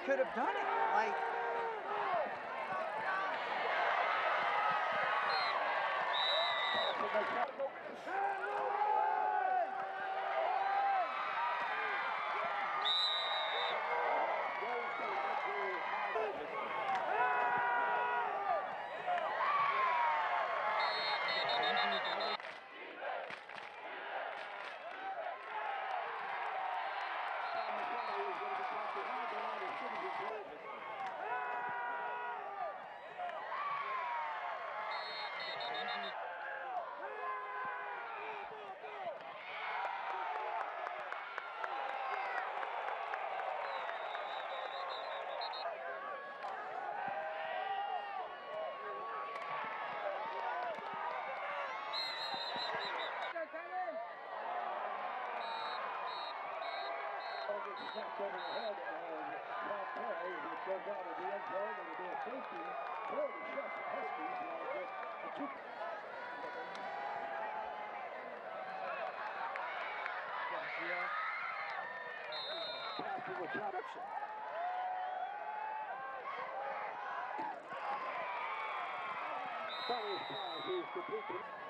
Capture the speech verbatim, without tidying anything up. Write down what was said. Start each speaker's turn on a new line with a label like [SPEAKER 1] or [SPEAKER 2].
[SPEAKER 1] could have done it. Like,
[SPEAKER 2] snapped over the head of Tom Perry, who goes out of the end zone. It'll be a safety for the Sheldon Huskies. And it'll get a two. Pass to the top. That is pass is completed.